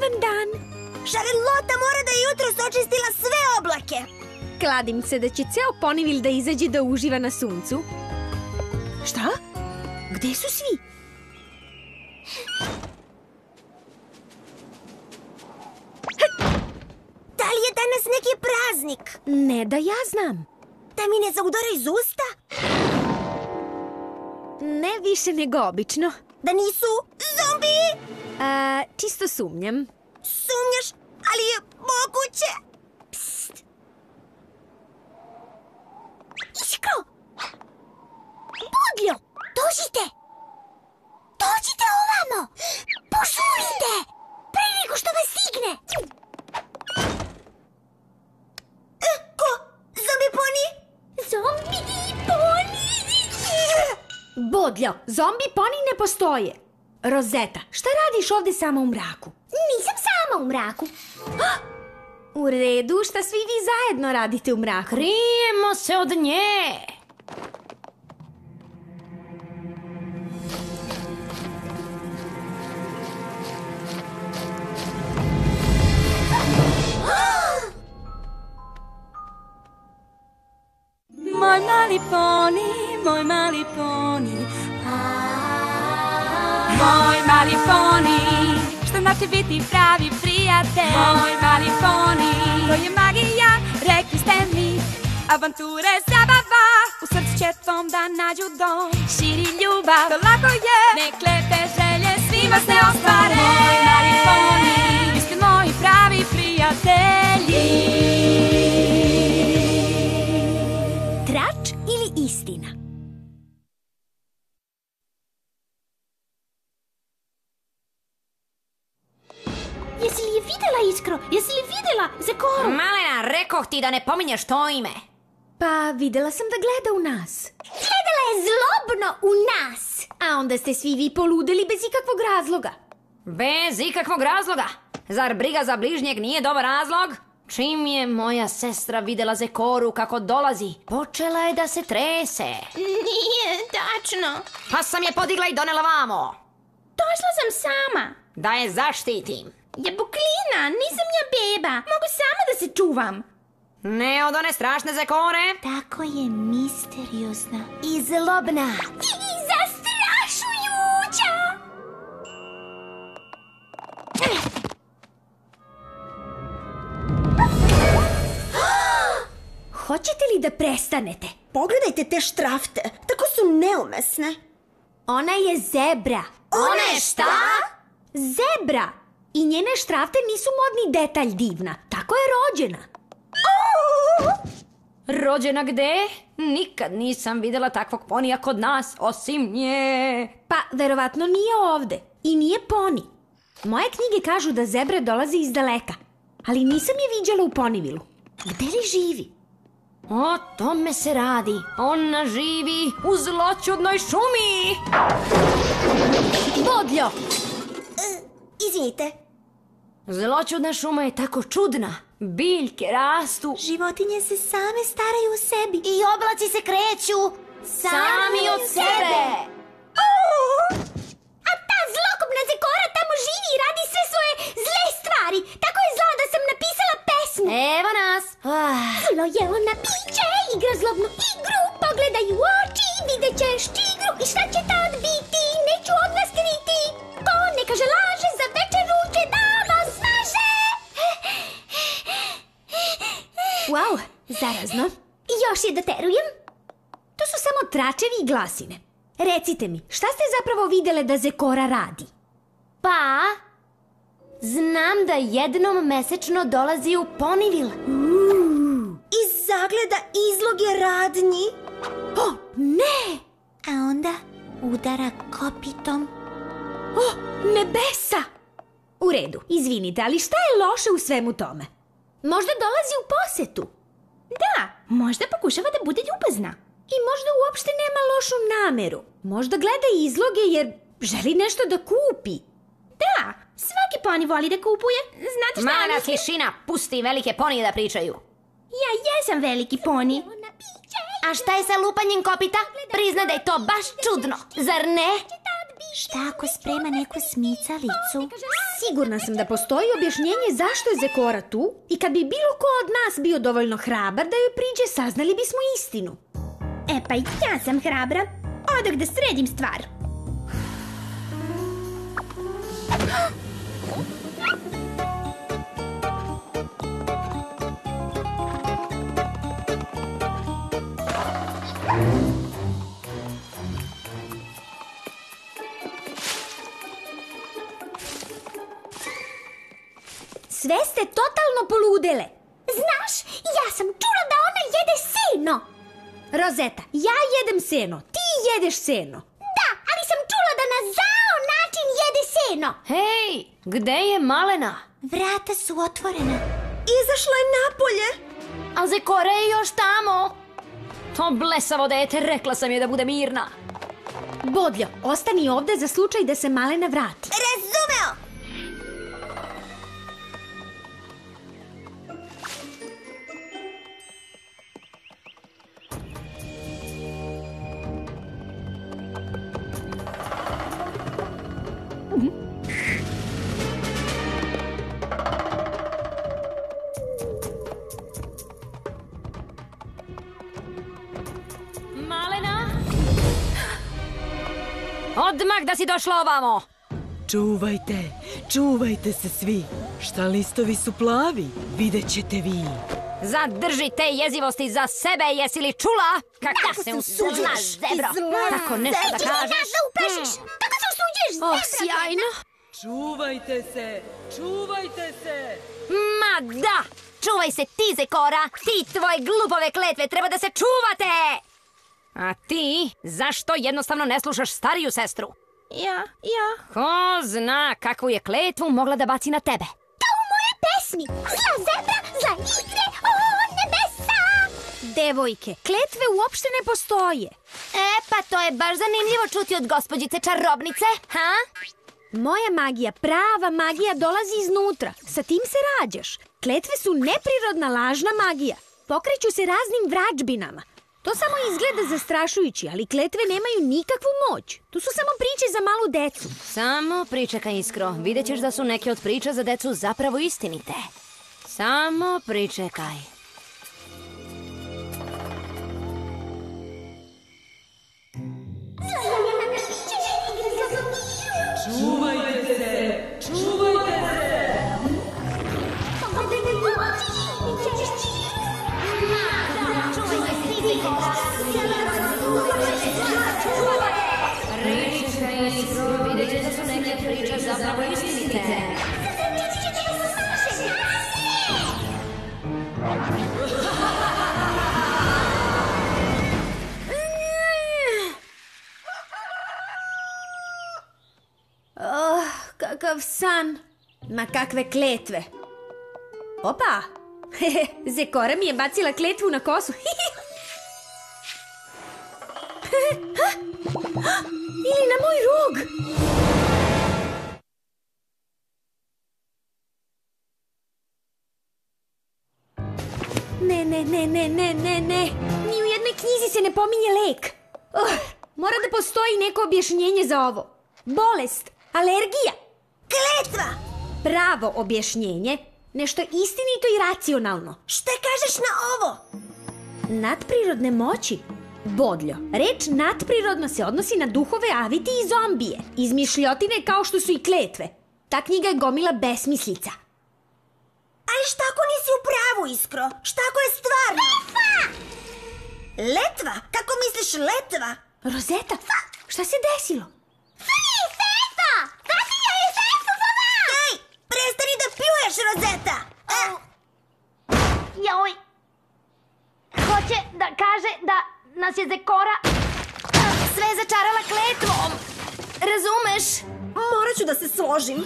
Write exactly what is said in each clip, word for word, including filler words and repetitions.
divan dan. Charlotte mora da je jutros očistila sve oblake. Kladim se da će ceo Ponyville da izađe da uživa na suncu. Šta? Gde su svi? Da li je danas neki praznik? Ne da ja znam. Da mi ne zaudara iz usta? Ne više nego obično. Da nisu zombi? A, čisto sumnjam. Sumnjaš, ali je moguće. Psst. Iskro! Budljo, dođite! Dođite ovamo! Požurite! Pre nego što vas stigne! E, ko? Zombi poni? Zombi poni! Bodljo, zombi poni ne postoje. Rozeta, šta radiš ovde sama u mraku? Nisam sama u mraku. U redu, šta svi vi zajedno radite u mraku? Krijemo se od nje. Moj mali poni, moj mali poni, moj mali poni, što znači biti pravi prijatelj. Moj mali poni, to je magija, rekli ste mi. Avanture, zabava, u srcu će tvom da nađu dom. Širi ljubav, to lako je, nek lepe želje svima se ostvare. Moj mali poni, vi ste moji pravi prijatelji. Trač ili istina? Jesi li je videla, Iskro? Jesi li videla Zekoru? Malena, rekoh ti da ne pominješ to ime. Pa videla sam da gleda u nas. Gledala je zlobno u nas. A onda ste svi vi poludeli bez ikakvog razloga. Bez ikakvog razloga. Zar briga za bližnjeg nije dobar razlog? Čim je moja sestra videla Zekoru kako dolazi, počela je da se trese. Nije tačno. Pa sam je podigla i donela vamo. Došla sam sama. Da je zaštitim. Jabuklina, nisam ja beba. Mogu sama da se čuvam. Ne od one strašne Zekore. Tako je misteriozna i zlobna. I zastrašujuća. Hoćete li da prestanete? Pogledajte te štrafte. Tako su neumesne. Ona je zebra. Ona je šta? Zebra. I njene štrafte nisu modni detalj, divna. Tako je rođena. Rođena gde? Nikad nisam videla takvog ponija kod nas, osim nje. Pa, verovatno nije ovde. I nije poni. Moje knjige kažu da zebra dolazi iz daleka. Ali nisam je viđala u Ponyvillu. Gde li živi? O tome se radi. Ona živi u zloćudnoj šumi. Bodljo! Izvinite. Zloćudna šuma je tako čudna. Biljke rastu. Životinje se same staraju o sebi. I oblaci se kreću. Sami od sebe. A ta zlokobna Zekora tamo živi i radi sve svoje zle stvari. Tako je zla da sam napisala pesmu. Evo nas. Zlo je ona biće, igra zlobnu igru. Pogledaj u oči, vidjet ćeš čigru. I šta će tad biti, neću od vas kriti. Ko ne kaže laže, za večeru će da vas snaže. Wow, zarazno. Još je doterujem. To su samo tračevi i glasine. Recite mi, šta ste zapravo videle da Zekora radi? Pa, znam da jednom mesečno dolazi u Ponyville. Iz zagleda izlog je radnji. O, ne! A onda udara kopitom. O, nebesa! U redu, izvinite, ali šta je loše u svemu tome? Možda dolazi u posetu. Da, možda pokušava da bude ljubazna. I možda uopšte nema lošu nameru. Možda gleda izloge jer želi nešto da kupi. Da, svaki poni voli da kupuje. Znate šta Mana ja mislim? tišina, pusti velike ponije da pričaju. Ja jesam veliki poni. A šta je sa lupanjem kopita? Prizna da je to baš čudno, zar ne? Šta ako sprema neku smicalicu? Sigurna sam da postoji objašnjenje zašto je Zekora tu i kad bi bilo ko od nas bio dovoljno hrabar da joj priđe, saznali bismo istinu. E pa i ja sam hrabra. Odak da sredim stvar. Sve ste totalno poludele. Znaš, ja sam čula da ona jede seno. Rozeta, ja jedem seno, ti jedeš seno. Da, ali sam čula da na zao način jede seno. Hej, gde je Malena? Vrata su otvorena. Izašla je napolje. A Zekora je još tamo. To blesavo dete, rekla sam je da bude mirna. Bodljo, ostani ovde za slučaj da se Malena vrati. Razumeo! Malena? Odmah da si došla ovamo. Čuvajte, čuvajte se svi. Šta listovi su plavi, vidjet ćete vi. Zadrži te jezivosti za sebe, jesi li čula? Kako se usuđuješ, zebro? Tako nešto da kažeš? Ti nas da uplašiš! Kako se usuđuješ, zebra? O, sjajno. Čuvajte se, čuvajte se. Ma da! Čuvaj se ti, Zekora! Ti tvoje glupove kletve treba da se čuvate! A ti, zašto jednostavno ne slušaš stariju sestru? Ja, ja. Ko zna kakvu je kletvu mogla da baci na tebe? Kao u moje pesmi! Zla zebra, zla igre, o nebesa! Devojke, kletve uopšte ne postoje. E, pa to je baš zanimljivo čuti od gospođice čarobnice, ha? Moja magija, prava magija, dolazi iznutra. Sa tim se rađaš. Kletve su neprirodna lažna magija. Pokreću se raznim vrađbinama. To samo izgleda zastrašujući, ali kletve nemaju nikakvu moć. To su samo priče za malu decu. Samo pričekaj, Iskro. Vidjet ćeš da su neke od priča za decu zapravo istinite. Samo pričekaj. Čuvajte se, čuvajte se. Pričekaj, Iskro. Vidjet ćeš da su neke priče zapravo istinite. Oh, kakav san. Ma kakve kletve. Opa, Zekora mi je bacila kletvu na kosu. Ili na moj rog. Ne, ne, ne, ne, ne, ne, ne. Ni u jednoj knjizi se ne pominje lek. Uh, mora da postoji neko objašnjenje za ovo. Bolest, alergija, Kletva! pravo objašnjenje, nešto istinito i racionalno. Šta kažeš na ovo? Nadprirodne moći? Bodljo, reč nadprirodno se odnosi na duhove, aviti i zombije. Izmišljotine kao što su i kletve. Ta knjiga je gomila besmislica. Ali šta ako nisi u pravu, Iskro? Šta ako je stvarno? Letva! Letva? Kako misliš letva? Rozeta, šta se desilo? Fefa! Vazija je fefa, fava! Ej, prestani da pljuješ, Rozeta! E, Joj! Hoće da kaže da nas je Zekora sve začarala kletvom. Razumeš? morat ću da se složim.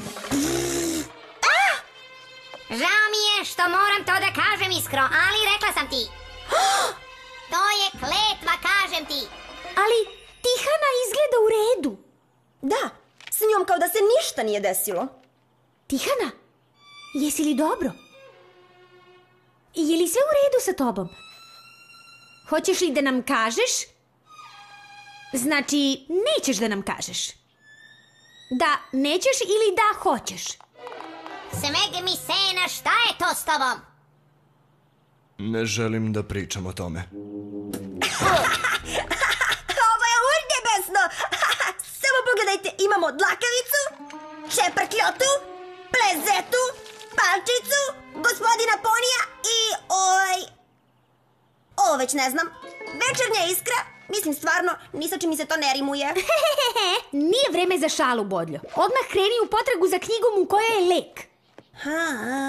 Žao mi je što moram to da kažem, Iskro, ali rekla sam ti. To je kletva, kažem ti. Ali Tihana izgleda u redu. Da, s njom kao da se ništa nije desilo. Tihana, jesi li dobro? Je li sve u redu sa tobom? Hoćeš li da nam kažeš? Znači, nećeš da nam kažeš. Da nećeš ili da hoćeš? Smeg mi sena, šta je to s tobom? Ne želim da pričam o tome. Ovo je urnebesno! Samo pogledajte, imamo dlakavicu, čeprtljotu, plezetu, palčicu, gospodina ponija i oj... Ovo već ne znam. Večernja iskra. Mislim, stvarno, ni sa čim mi se to ne rimuje. Nije vreme za šalu, Bodljo. Odmah kreni u potragu za knjigom u kojoj je lek. Ha,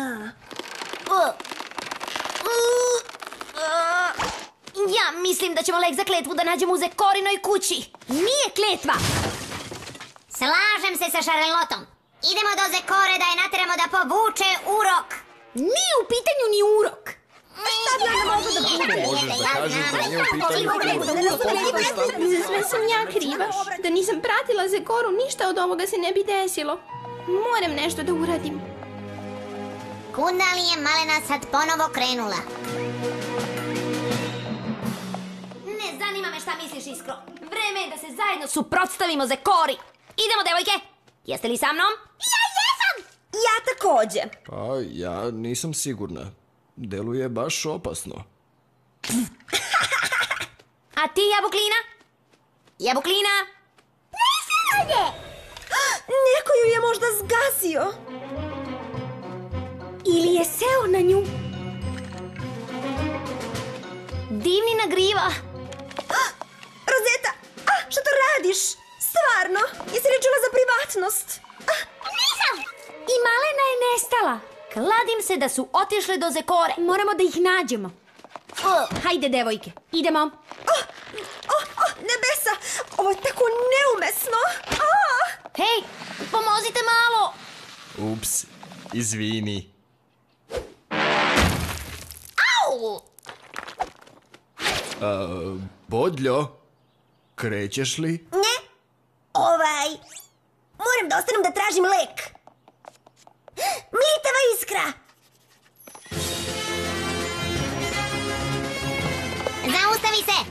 Ja mislim da ćemo lek za kletvu da nađemo u Zekorinoj kući. Nije kletva! Slažem se sa Šarlotom. Idemo do Zekore da je nateramo da povuče urok. Nije u pitanju ni urok. šta bi onda moglo da bude? Možeš da kažeš da nije u pitanju... Za sve sam ja kriva. Da nisam pratila Zekoru, ništa od ovoga se ne bi desilo. Moram nešto da uradim. Kuda li je Malena sad ponovo krenula? Ne zanima me šta misliš, Iskro. Vreme je da se zajedno suprotstavimo Zekori. Idemo, devojke. Jeste li sa mnom? Ja jesam! Ja takođe. Pa ja nisam sigurna. Deluje baš opasno. A ti, Jabuklina? Jabuklina? Neko ju je možda zgazio. Ili je seo na nju? Divnina griva. Rozeta, a, što to radiš? Stvarno, jesi li čula za privatnost? Nisam! I Malena je nestala. Kladim se da su otišle do Zekore. Moramo da ih nađemo. Hajde, devojke, idemo. Oh, oh, oh, nebesa, ovo je tako neumesno. Ah! Hej, pomozite malo. Ups, izvini. Au! A, Bodljo, krećeš li? Ne, ovaj, moram da ostanem da tražim lek. Mlitava iskra! Zaustavi se!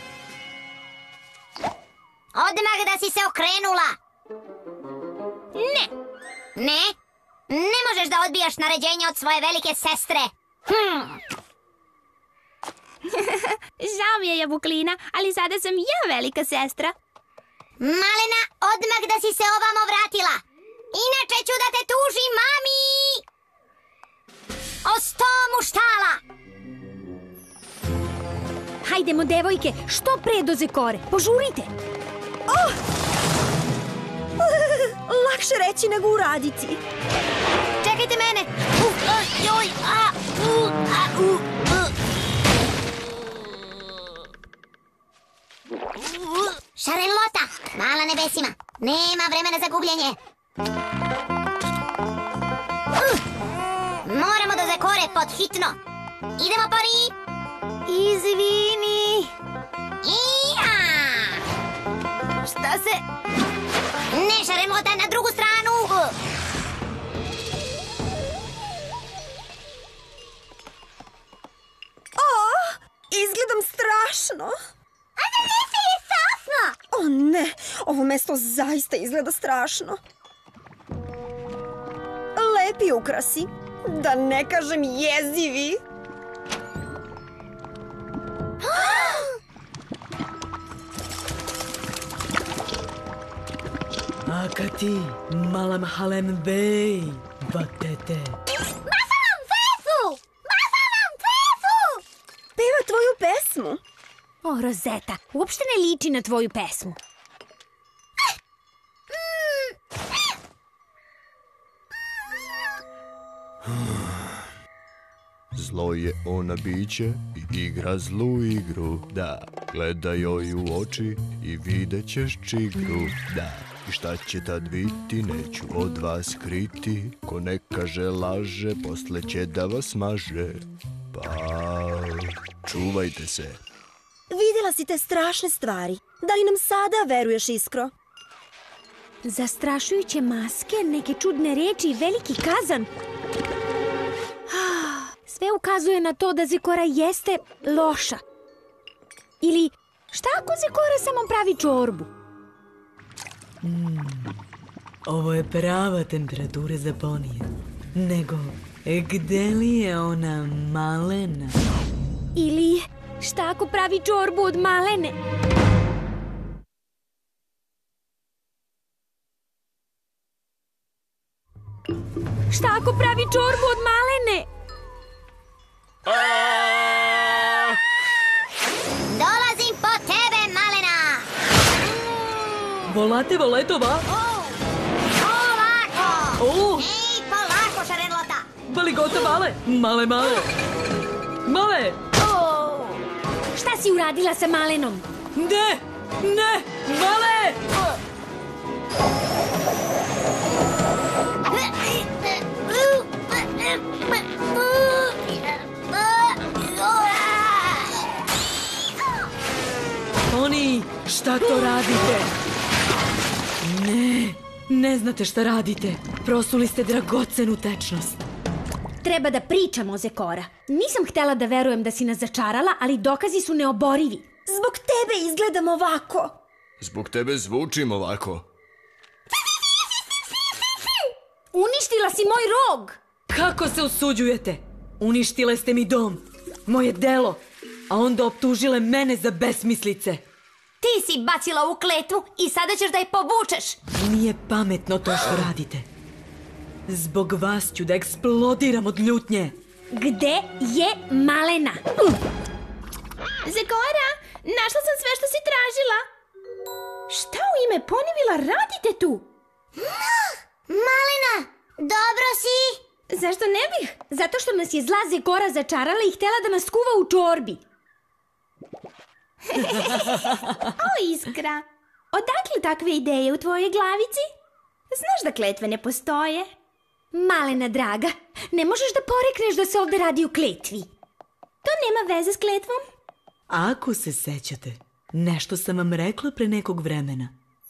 Odmah da si se okrenula! Ne! Ne? Ne možeš da odbijaš naređenje od svoje velike sestre! Hm. Žao mi je, Jabuklina, ali sada sam ja velika sestra. Malena, odmah da si se ovamo vratila! Inače ću da te tužim, mami! O sto muštala! Hajdemo, devojke, što pre do Zekore. Požurite. Oh! Lakše reći nego uraditi. Čekajte mene. Uh, uh, joj, a, uh, a, uh, uh. Šarlota, mala nebesima, nema vremena za gubljenje. Uh, moramo do Zekore pod hitno. Idemo, Pori. Izvini. Ija! Šta se... Ne, Šarlota, na drugu stranu. Uh. Oh, izgledam strašno. A da nisi je sasno? O ne, ovo mesto zaista izgleda strašno. Lepi ukrasi, da ne kažem jezivi. Akati, malam halem bej, vatete. Masalam fesu! Masalam fesu! Peva tvoju pesmu. O, Rozeta, uopšte ne liči na tvoju pesmu. Zlo je ona biće i igra zlu igru, da. Gledaj joj u oči i vidjet ćeš čigru, da. I šta će tad biti, neću od vas kriti. Ko ne kaže laže, posle će da vas maže. Pa, čuvajte se. Vidjela si te strašne stvari. Da li nam sada veruješ, Iskro? Zastrašujuće maske, neke čudne reči i veliki kazan. Sve ukazuje na to da Zekora jeste loša. Ili šta ako Zekora samo pravi čorbu? Mm. ovo je prava temperatura za ponije. Nego, gde li je ona malena? Ili, šta ako pravi čorbu od malene? Šta ako pravi čorbu od malene? Dolazim po tebe, malena! Volate voletova? Polako! O, Ej, polako, šarenlota! bali gota male? Male, male. Male! Šta si uradila sa malenom? Ne! Ne! Male! Oni, šta to radite? Ne, ne znate šta radite. Prosuli ste dragocenu tečnost. Treba da pričamo, Zekora. Nisam htela da verujem da si nas začarala, ali dokazi su neoborivi. Zbog tebe izgledam ovako. Zbog tebe zvučim ovako. Uništila si moj rog! Kako se usuđujete? Uništile ste mi dom, moje delo, a onda optužile mene za besmislice. Ti si bacila u kletvu i sada ćeš da je povučeš. Nije pametno to što radite. Zbog vas ću da eksplodiram od ljutnje. Gde je malena? Zekora, našla sam sve što si tražila. Šta u ime ponivila radite tu? Malena, dobro si? Zašto ne bih? Zato što nas je zla Zekora začarala i htela da nas kuva u čorbi. O, Iskra, odakle takve ideje u tvojoj glavici? Znaš da kletve ne postoje? Malena draga, ne možeš da porekneš da se ovde radi o kletvi. To nema veze s kletvom. Ako se sećate, nešto sam vam rekla pre nekog vremena.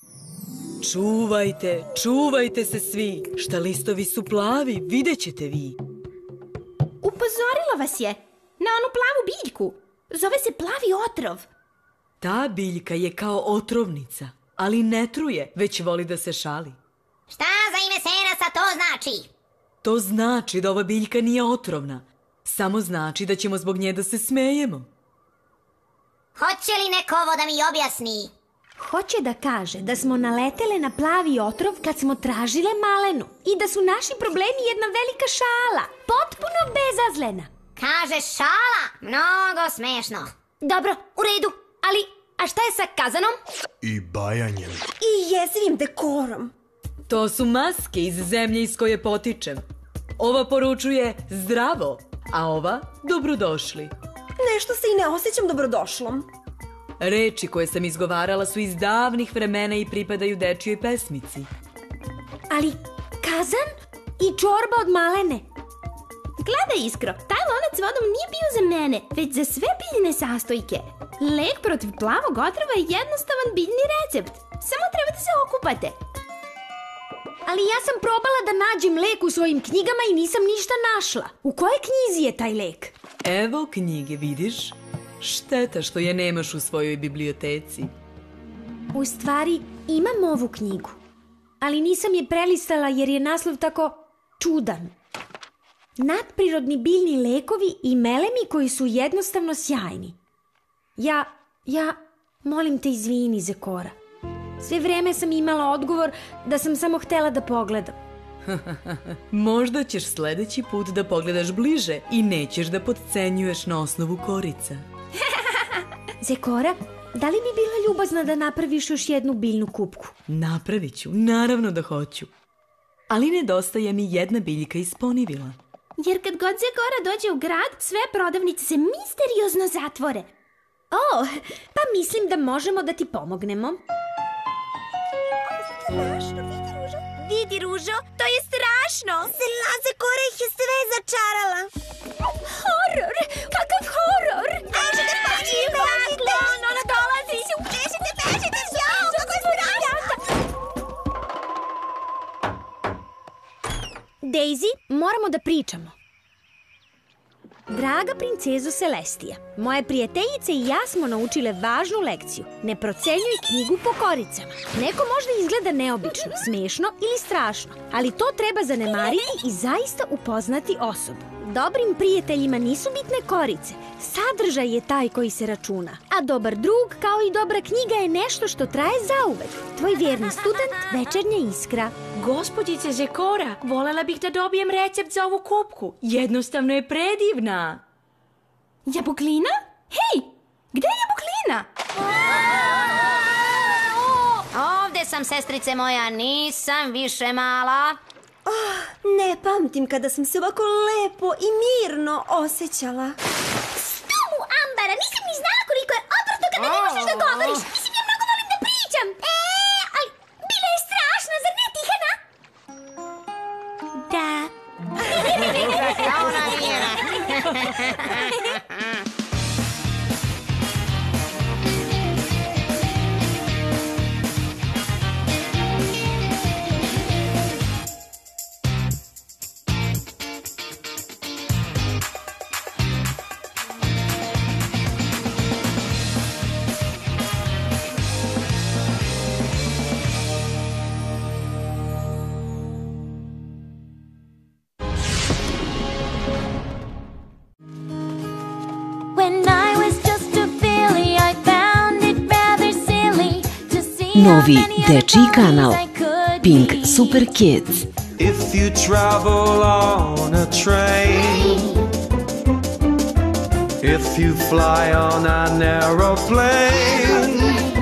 Čuvajte, čuvajte se svi, šta listovi su plavi, vidjet ćete vi. Upozorila vas je na onu plavu biljku. Zove se plavi otrov. Ta biljka je kao otrovnica, ali ne truje, već voli da se šali. Šta za ime senaca to znači? To znači da ova biljka nije otrovna. Samo znači da ćemo zbog nje da se smejemo. Hoće li neko ovo da mi objasni? Hoće da kaže da smo naletele na plavi otrov kad smo tražile malenu i da su naši problemi jedna velika šala, potpuno bezazlena. Kaže šala, mnogo smešno. Dobro, u redu, ali a šta je sa kazanom? I bajanjem. I jezivim dekorom. To su maske iz zemlje iz koje potičem. Ova poručuje zdravo, a ova dobrodošli. Nešto se i ne osjećam dobrodošlom. Reči koje sam izgovarala su iz davnih vremena i pripadaju dečijoj pesmici. Ali kazan i čorba od malene. Gledaj, Iskro, taj lonac s vodom nije bio za mene, već za sve biljne sastojke. Lek protiv plavog otrova je jednostavan biljni recept. Samo treba da se okupate. Ali ja sam probala da nađem lek u svojim knjigama i nisam ništa našla. U kojoj knjizi je taj lek? Evo knjige, vidiš? Šteta što je nemaš u svojoj biblioteci. U stvari, imam ovu knjigu. Ali nisam je prelistala jer je naslov tako čudan. Nadprirodni biljni lekovi i melemi koji su jednostavno sjajni. Ja, ja, molim te izvini, Zekora. Sve vreme sam imala odgovor da sam samo htela da pogledam. Možda ćeš sledeći put da pogledaš bliže i nećeš da potcenjuješ na osnovu korica. Zekora, da li bi bila ljubazna da napraviš još jednu biljnu kupku? Napravit ću, naravno da hoću. Ali nedostaje mi jedna biljka iz ponivila. Jer kad god Zekora dođe u grad, sve prodavnice se misteriozno zatvore. O, pa mislim da možemo da ti pomognemo. Vidi, Ružo, to je strašno. Zla Zekora ih je sve začarala. Horor! Kakav horor! Bežite, bežite, bežite! Ona dolazi! Bežite, bežite! Jao, kako je strašno! Daisy, moramo da pričamo. Draga princezo Celestija, moje prijateljice i ja smo naučile važnu lekciju. Ne procenjuj knjigu po koricama. Neko možda izgleda neobično, smešno ili strašno, ali to treba zanemariti i zaista upoznati osobu. Dobrim prijateljima nisu bitne korice, sadržaj je taj koji se računa. A dobar drug, kao i dobra knjiga, je nešto što traje zauvek. Tvoj vjerni student, Večernja iskra. Gospođice Žekora, volela bih da dobijem recept za ovu kupku. Jednostavno je predivna. Jabuklina? Hej, gde je Jabuklina? Ovde sam, sestrice moja, nisam više mala. Ne pamtim kada sam se ovako lepo i mirno osjećala. Stumu, Ambara, nisam ni znala koliko je odvrtno kada ne možeš da govoriš. Mislim, ja mnogo volim da pričam. E, ali bila je strašna, zar ne, Tihana? Da. Ona nije. Novi dečiji kanal Pink Super Kids. If you travel on a train, if you fly on an aeroplane,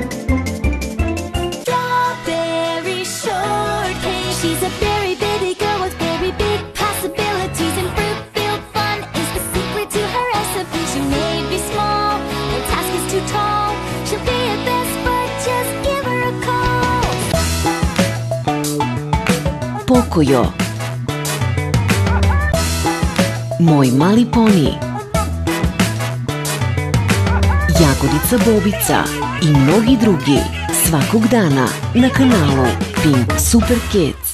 Strawberry shortcake. She's a very big girl with very big possibilities, and fruit-filled fun is the secret to her recipe. She may be small, her task is too tall. She'll be at best, but just give her a call. Pokojo, Moj mali poni, Jagodica Bobica i mnogi drugi svakog dana na kanalu Pink Super Kids.